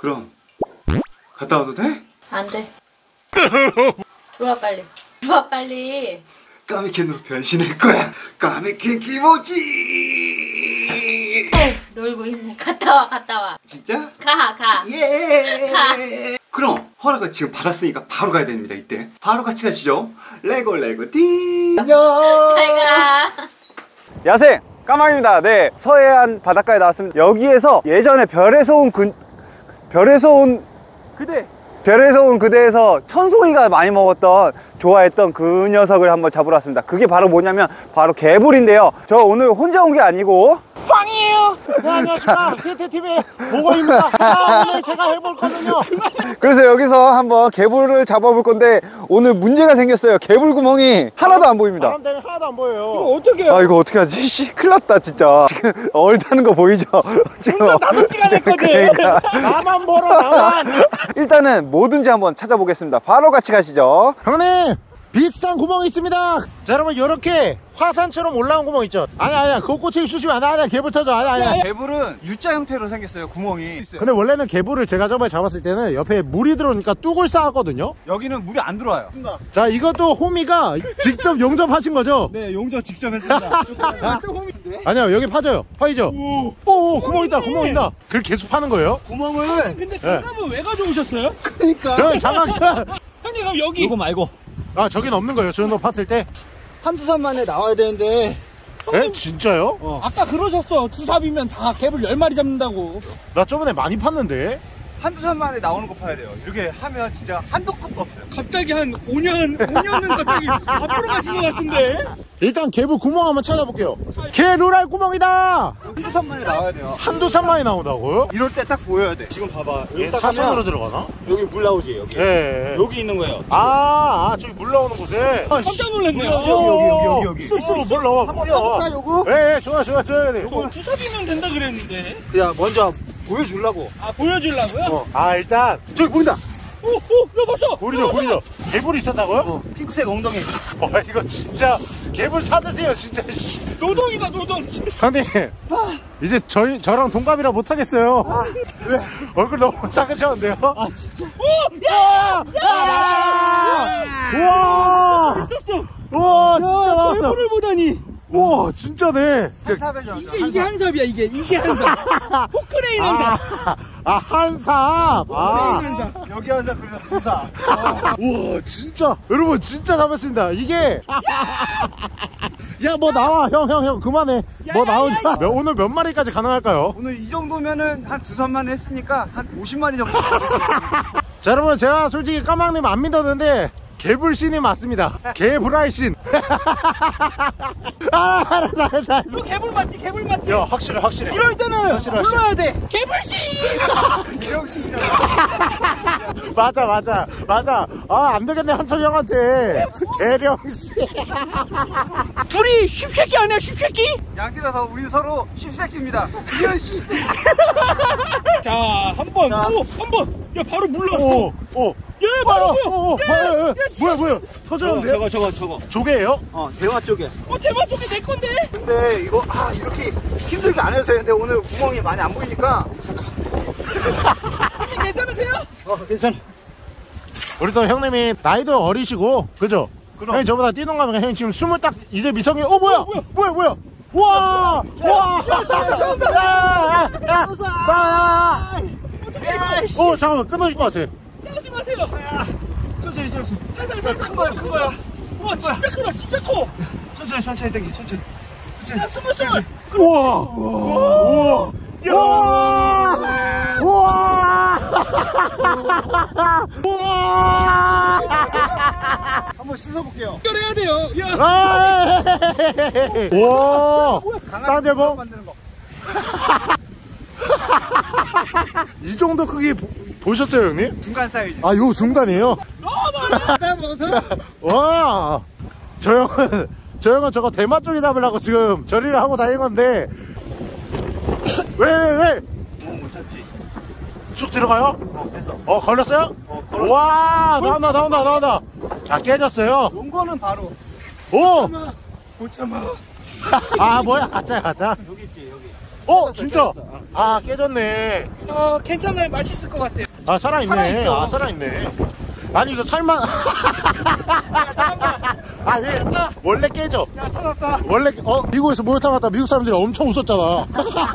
그럼 갔다 와도 돼? 안 돼. 들어와 빨리. 들어와 빨리. 까미캔으로 변신할 거야. 까미캔 기모지. 에이, 놀고 있네. 갔다 와, 갔다 와. 진짜? 가. 예. 가. 그럼 허락을 지금 받았으니까 바로 가야 됩니다. 이때 바로 같이 가시죠. 레고 띠. 안녕. 잘 가. 야생 까망입니다. 네, 서해안 바닷가에 나왔습니다. 여기에서 예전에 별에서 온 그대에서 천송이가 많이 먹었던, 좋아했던 그 녀석을 한번 잡으러 왔습니다. 그게 바로 뭐냐면 바로 개불인데요. 저 오늘 혼자 온 게 아니고 빵이에요. 네, 안녕하십니까. 히트TV의 보건입니다. 오늘 제가 해볼 거는요. 그래서 여기서 한번 개불을 잡아볼 건데 오늘 문제가 생겼어요. 개불 구멍이 하나도 안 보입니다. 바람 때문에 하나도 안 보여요. 이거 어떻게 해요? 아, 이거 어떻게 하지? 씨, 큰일 났다 진짜. 지금 얼다는 거 보이죠? 지금 운전 5시간 했거든. 그러니까. 나만 보러 나만. 일단은 뭐든지 한번 찾아보겠습니다. 바로 같이 가시죠. 형님, 비싼 구멍이 있습니다. 자, 여러분, 요렇게 화산처럼 올라온 구멍 있죠? 아니야 그거 꽂히기 쑤시면 안 돼. 아니야, 개불 터져. 아니야. 개불은 U자 형태로 생겼어요. 구멍이 있어요. 근데 원래는 개불을 제가 저번에 잡았을 때는 옆에 물이 들어오니까 뚝을 쌓았거든요. 여기는 물이 안 들어와요. 자, 이것도 호미가 직접 용접하신 거죠? 네, 용접 직접 했습니다. 아니야, 여기 파져요. 오, 구멍 있다. 그걸 계속 파는 거예요? 구멍을 근데 장갑은 왜 가져오셨어요? 그럼 장갑. 형님 그럼 여기 이거 말고 아, 저긴 없는 거예요. 저는 팠을 때. 한두 산 만에 나와야 되는데. 에? 진짜요? 아까 그러셨어. 두 삽이면 다 개불 10마리 잡는다고. 나 저번에 많이 팠는데. 한두 산 만에 나오는 거 파야 돼요. 이렇게 하면 진짜 한도 끝도 없어요. 갑자기 한 5년은 갑자기 앞으로 가신 것 같은데. 일단 개불 구멍 한번 찾아볼게요. 개루랄 구멍이다. 한두 산 만에 나와야 돼요. 한두 산만이 나온다고요? 이럴 때 딱 보여야 돼. 지금 봐봐. 얘 사선으로 들어가나? 여기 물 나오지, 여기. 예. 여기 있는 거예요. 저기 물 나오는 곳에. 깜짝 놀랐네요. 여기. 물 나와. 한번 가볼까, 요거? 예, 좋아. 줘야 돼. 이거 두 삽이면 된다 그랬는데. 야, 먼저 보여주려고. 아 보여주려고요? 일단. 저기 보인다. 오, 나 봤어. 보이죠? 개불이 있었다고요? 핑크색 엉덩이. 와, 이거 진짜. 개불 사드세요, 진짜. 노동이다 노동. 형님, 이제 저랑 동갑이라 못하겠어요. 왜? 얼굴 너무 싸그셨는데요? 아 진짜? 우와! 미쳤어. 우와, 진짜 나왔어. 개불을 보다니. 우와, 진짜네. 한삽이죠. 이게 한 삽이야 이게 한 삽. 포크레인 한 삽. 한삽. 포크레인 한 삽. 여기 한 삽, 그래서 두 삽. 우와, 진짜. 여러분, 진짜 잡았습니다. 이게. 야, 뭐 나와. 형, 그만해. 뭐 나오자. 오늘 몇 마리까지 가능할까요? 오늘 이 정도면은 한 두 산만 했으니까 한 50마리 정도. 자, 여러분, 제가 솔직히 까망님 안 믿었는데, 개불신이 맞습니다. 개불알신. 알았어. 너 개불 맞지? 야, 확실해. 이럴 때는 확실해. 불러야 돼. 개불신. 개혁신이라. 맞아. 안 되겠네, 한철 형한테. 개령신. 둘이 쉽새끼 아니야 쉽새끼? 양띠라서 우리 서로 십새끼입니다. 이런 십새끼. 자, 한 번. 야, 바로 물렀어. 예, 바로 뭐야. 터졌는데? 저거. 조개예요? 대화 쪽에. 대만 쪽에 내 건데? 근데 이거, 이렇게 힘들게 안 해도 되는데 오늘 구멍이 많이 안 보이니까. 형님 괜찮으세요? 괜찮아. 우리 또 형님이 나이도 어리시고, 그죠? 그럼. 형님 저보다 뛰동감이 형님 지금 20 딱 이제 미성이. 뭐야? 와! 잠깐만, 끊어질 것 같아. 싸우지 마세요. 천천히. 살살. 큰 거야. 와, 진짜 커. 천천히 당겨, 천천히. 야, 스물. 우와! 한번 씻어볼게요. 연결해야 돼요. 야. 와! 쌍제봉? 만드는 거. 이 정도 크기 보셨어요, 형님? 중간 사이즈. 요 중간이에요? 먹어서? 와! 저 형은 저거 대마 쪽에 잡으려고 지금 저리를 하고 다닌 건데. 왜? 못 찾지. 쑥 들어가요? 됐어. 걸렸어요? 와, 나온다. 자, 깨졌어요. 온 거는 바로. 오! 못 참아. 뭐야, 가짜. 여기 있지, 여기. 진짜. 깨졌어. 아 깨졌네. 괜찮아요. 맛있을 것 같아요. 아 살아있네. 살아있어. 아 살아있네. 아니 이거 살만. 아 왜? 원래 깨져. 야, 찾았다. 원래 미국에서 목욕탕 갔다 미국 사람들이 엄청 웃었잖아.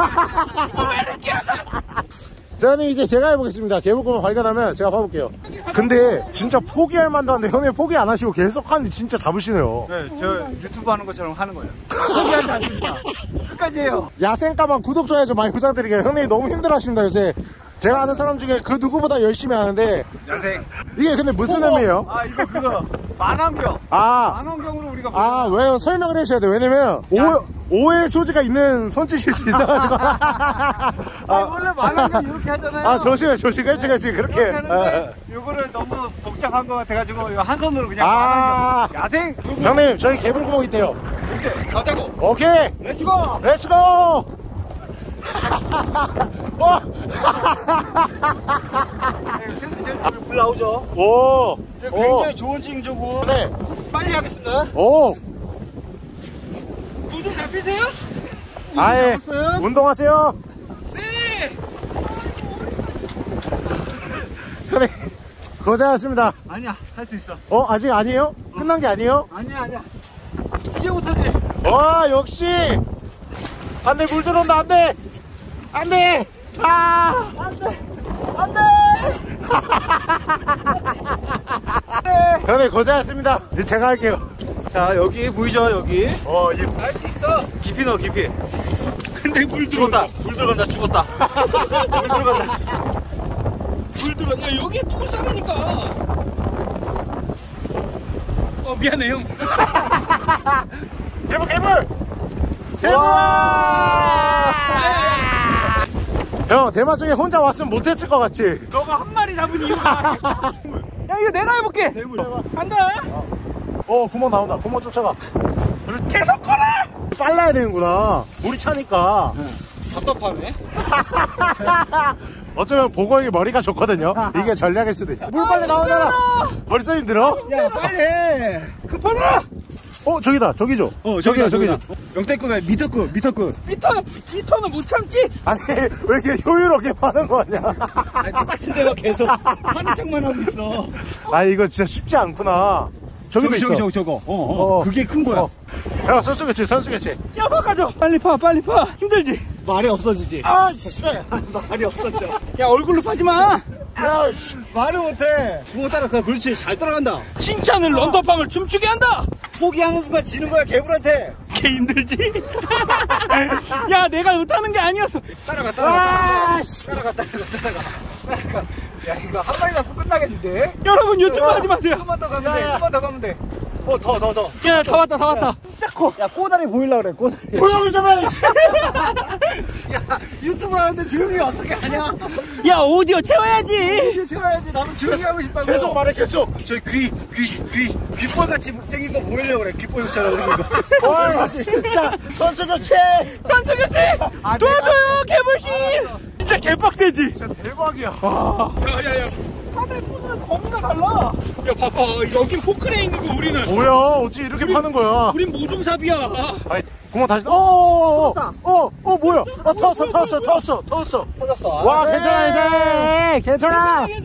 자, 형님 이제 제가 해보겠습니다. 개물고만 발견하면 제가 봐볼게요. 근데 진짜 포기할 만도 한데 형님 포기 안 하시고 계속 하는데 진짜 잡으시네요. 네, 저 유튜브 하는 것처럼 하는 거예요. 포기하지 않습니다. 끝까지 해요. 야생까만 구독 좋아요 좀 많이 부탁드릴게요. 형님 너무 힘들어하십니다 요새. 제가 아는 사람 중에 그 누구보다 열심히 하는데 야생. 이게 근데 무슨 의미예요? 아, 이거 그거. 만환경. 아, 만환경으로 우리가. 아 왜요? 설명을 해주셔야 돼요. 왜냐면 오해 소지가 있는 손짓일 수 있어가지고. 원래 만환경 이렇게 하잖아요. 아 조심해 그렇지 그렇게 하는데 요거를 너무 복잡한 거 같아가지고 이거 한 손으로 그냥 아. 만환경. 야생. 형님 저희 개불구멍 있대요. 오케이, 가자고. 오케이 렛츠고. 렛츠고. 물 나오죠. 오. 굉장히 좋은 징조고. 네. 빨리 하겠습니다. 오. 물좀 잡히세요? 아예 잡았어요? 운동하세요. 네. 형님 고생하셨습니다. 아니야, 할 수 있어. 아직 아니에요? 끝난 게 아니에요? 아니야. 이제부터지. 와 역시 안돼 물 들어온다 안돼 안돼 아 안돼 형님 고생하셨습니다. 이제 제가 할게요. 자, 여기 보이죠, 여기. 할 수 있어. 깊이 넣어, 깊이. 근데 물 죽었다. 들어온다. 물 들어간다, 죽었다. 물 들어간다. 물 들어. 야, 여기에 두고 싸라니까. 미안해 형. 개불 형 대마 쪽에 혼자 왔으면 못했을 것 같지? 너가 한 마리 잡은 이유가. 야, 이거 내가 해볼게. 간다. 구멍 나온다. 구멍 쫓아가. 계속 걸어. 빨라야 되는구나. 물이 차니까. 답답하네. 어쩌면 보고형이 머리가 좋거든요. 이게 전략일 수도 있어. 물 빨리 나오잖아. 벌써 힘들어? 야, 빨리 해. 급하라. 저기다. 저기죠. 저기다. 영대급에 미터급. 미터는 못 참지. 아니 왜 이렇게 효율없게 파는 거 아니야? 아니, 똑같은 데가 계속 하는 척만 하고 있어. 아 이거 진짜 쉽지 않구나. 저기도 있어. 저거. 그게 큰 거야. 야 선수겠지. 야, 바꿔줘. 빨리 파. 힘들지. 말이 없어지지. 아 씨. 말이 없었죠. 야, 얼굴로 파지 마. 야 씨. 말을 못해. 그거 따라가. 그렇지. 잘 따라간다. 칭찬을 런터팡을 춤추게 한다. 포기하는 순간 지는 거야, 개불한테. 개 힘들지. 야, 내가 못하는 게 아니었어. 따라가. 야, 이거 한 마리 잡고 끝나겠는데? 여러분 유튜브 하지 마세요. 조금만 더 가면 돼. 더. 야, 다 왔다. 진짜 커. 야, 꼬다리 보이려고 그래, 꼬다리. 조용히 좀 해. 야, 유튜브 하는데 조용히 어떻게 하냐? 야, 오디오 채워야지. 이제 채워야지. 나도 조용히 하고 싶다고. 계속 말해 계속. 저 귓볼같이 생긴 거 보이려고 그래. 귓볼처럼 생긴 거. 와 진짜 선수교체. 도와줘요, 개불신. 진짜 개빡세지. 진짜 대박이야. 야야야. 판에 푸는 범위가 달라. 야, 봐봐. 여긴 포크레인 있는 거 우리는. 뭐야 어찌 이렇게 파는 거야? 우린 모종삽이야. 아니 구멍 다시. 뭐야? 터졌어. 터졌어. 와 괜찮아.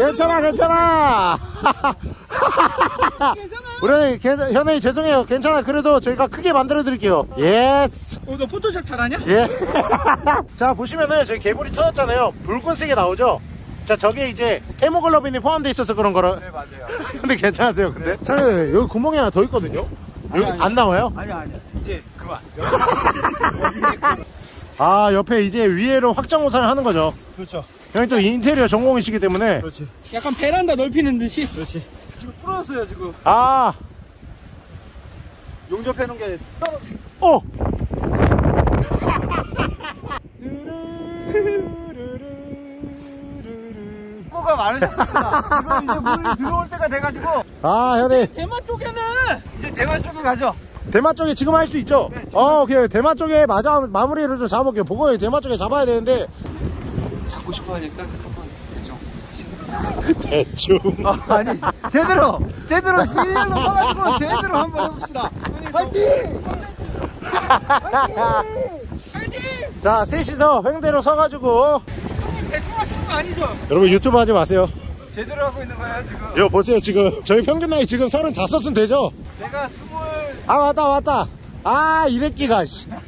우리 현애 죄송해요. 괜찮아. 그래도 저희가 크게 만들어 드릴게요. 예스. 너 포토샵 잘하냐? 예. 자 보시면은 저희 개불이 터졌잖아요. 붉은색이 나오죠. 자 저게 이제 헤모글로빈이 포함되어 있어서 그런 거라. 네, 맞아요. 근데 괜찮으세요 근데? 자 여기 구멍이 하나 더 있거든요. 여기 안 나와요? 아니야. 이제 그만. 아 옆에 이제 위에로 확장 모산을 하는 거죠. 그렇죠. 형이 또 인테리어 전공이시기 때문에. 그렇지. 약간 베란다 넓히는 듯이. 그렇지. 지금 뚫었어요, 지금. 아 용접해 놓은 게. 수고가 많으셨습니다. 지금 이제 물이 들어올 때가 돼가지고. 아 현애 대마 쪽에는 이제 대만 쪽에 가죠. 대마 쪽에 지금 할 수 있죠? 네, 오케이. 대마 쪽에 마무리를 좀 잡아볼게요. 보고 대마 쪽에 잡아야 되는데. 잡고 싶어 하니까 한번 대충. 아니, 제대로 실로 서가지고 제대로 한번 해봅시다. 화이팅! 화이팅! 자, 셋이서 횡대로 서가지고. 형님 대충 하시는 거 아니죠? 여러분 유튜브 하지 마세요. 제대로 하고 있는 거야 지금. 이거 보세요. 지금 저희 평균 나이 지금 35은 되죠? 내가 20. 아 왔다. 아 이래끼가.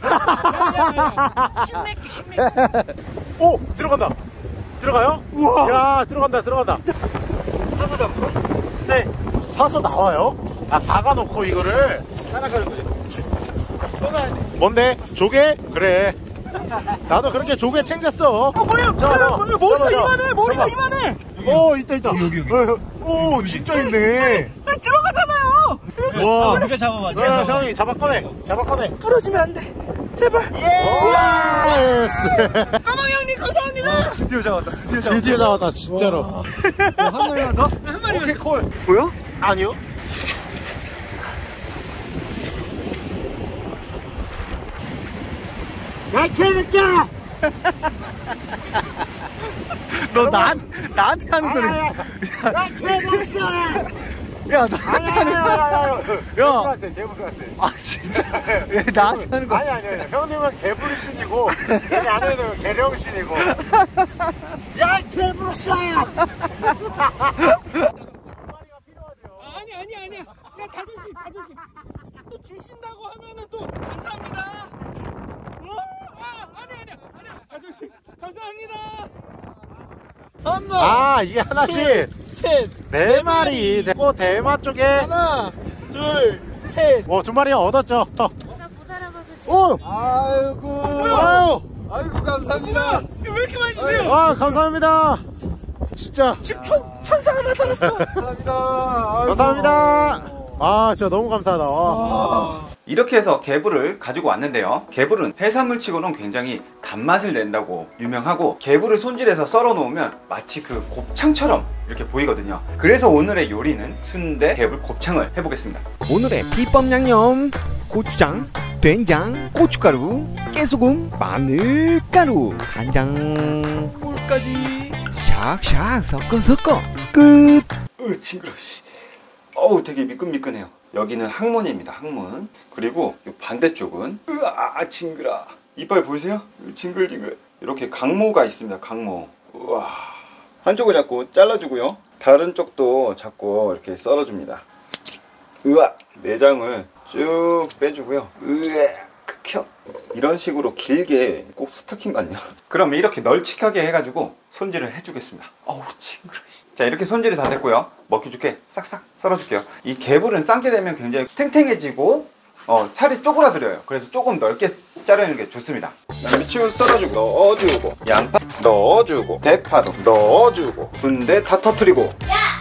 오 들어간다. 들어가요? 우와. 야 들어간다. 파서 잡을까? 네. 파서 나와요? 아 박아놓고 이거를. 따라가는 거지. 뭔데? 조개? 그래. 나도 그렇게 조개 챙겼어. 뭐야? 머리가 이만해. 머리가 이만해. 오 있다. 여기. 오 진짜 있네. 들어가잖아요. 와. 네가 잡아봐. 형이 잡아 꺼내. 부러지면 안 돼. 제발. 까망 형님 감사합니다. 드디어 잡았다. 드디어 나왔다 진짜로. 한 마리만 더? 한 마리만. 오케이 콜. 보여? 아니요. 야 개새끼야. 너 나한테 하는 소리. 야 개새끼야. 야 나한테 하는. 야. 개불한테. 아 진짜. 왜 나한테 하는 거야? 아니 형님은 개불신이고 여기 안에는 개령신이고. 야 개불신. 아니야. 야 자존심. 또 주신다고 하면은 또 감사합니다. 아니야. 자존심. 감사합니다. 하나, 아 이게 하나지. 셋, 네 마리. 고 대마 쪽에. 하나, 둘, 셋. 두 마리 얻었죠. 나 못 알아봐서 오. 아이고. 아이고 감사합니다. 왜 이렇게 많이 주세요? 아 감사합니다. 진짜 지금 천사가 나타났어. 감사합니다. 감사합니다. 아 진짜 너무 감사하다. 이렇게 해서 개불을 가지고 왔는데요. 개불은 해산물 치고는 굉장히 단맛을 낸다고 유명하고, 개불을 손질해서 썰어 놓으면 마치 그 곱창처럼 이렇게 보이거든요. 그래서 오늘의 요리는 순대 개불 곱창을 해보겠습니다. 오늘의 비법 양념: 고추장, 된장, 고춧가루, 깨소금, 마늘가루, 간장, 물까지 샥샥 섞어 끝. 징그러. 어우 되게 미끈미끈해요. 여기는 항문입니다. 항문. 그리고 이 반대쪽은 으아 징그러. 이빨 보이세요? 징글징글. 이렇게 강모가 있습니다. 강모. 우와. 한쪽을 잡고 잘라주고요. 다른 쪽도 잡고 이렇게 썰어줍니다. 으아. 내장을 쭉 빼주고요. 으아. 극혀. 이런 식으로 길게 꼭 스타킹 같네요. 그럼 이렇게 널찍하게 해가지고 손질을 해주겠습니다. 어우 징그러. 자 이렇게 손질이 다 됐고요. 먹기 좋게 싹싹 썰어줄게요. 이 개불은 삶게 되면 굉장히 탱탱해지고 살이 쪼그라들어요. 그래서 조금 넓게 자르는 게 좋습니다. 미치고 썰어주고 넣어주고, 양파 넣어주고, 대파도 넣어주고, 순대 다 터트리고,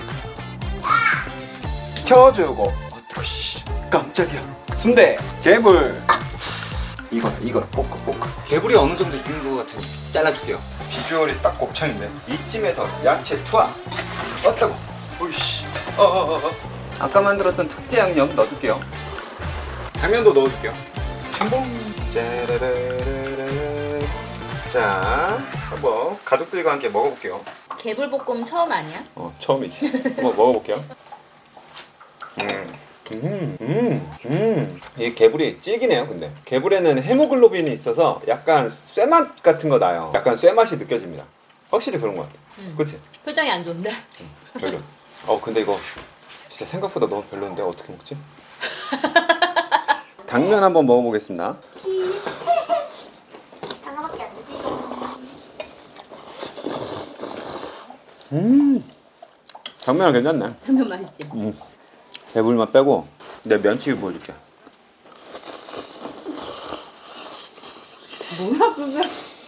켜주고. 깜짝이야. 순대, 개불. 이거를 볶아. 개불이 어느 정도 익은 것 같으니 잘라줄게요. 비주얼이 딱 곱창인데 이쯤에서 야채 투하. 왔다고. 오이씨. 아까 만들었던 특제 양념 넣어줄게요. 당면도 넣어줄게요. 짜라라라라. 자, 한번 가족들과 함께 먹어볼게요. 개불볶음 처음 아니야? 처음이지. 한번 먹어볼게요. 이 개불이 질기네요. 근데 개불에는 헤모글로빈이 있어서 약간 쇠맛 같은 거 나요. 약간 쇠맛이 느껴집니다. 확실히 그런 것 같아. 그치? 표정이 안 좋은데? 별로. 근데 이거 진짜 생각보다 너무 별로인데 어떻게 먹지? 당면 한번 먹어보겠습니다. 하나밖에 안 되지. 당면은 괜찮네. 당면 맛있지? 개불만 빼고 내 면치기 보여줄게. 뭐야 그게?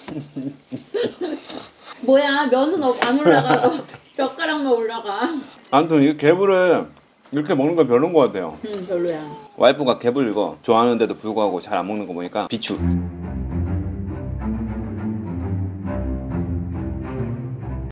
뭐야 면은 안 올라가고 젓가락만 올라가. 아무튼 이 개불을 이렇게 먹는 건 별로인 것 같아요. 별로야. 와이프가 개불 이거 좋아하는데도 불구하고 잘 안 먹는 거 보니까 비추.